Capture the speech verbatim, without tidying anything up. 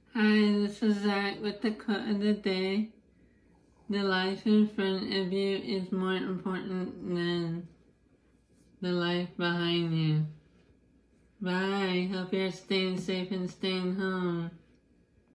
Hi, this is Zach with the quote of the day. The life in front of you is more important than the life behind you. Bye. Hope you're staying safe and staying home.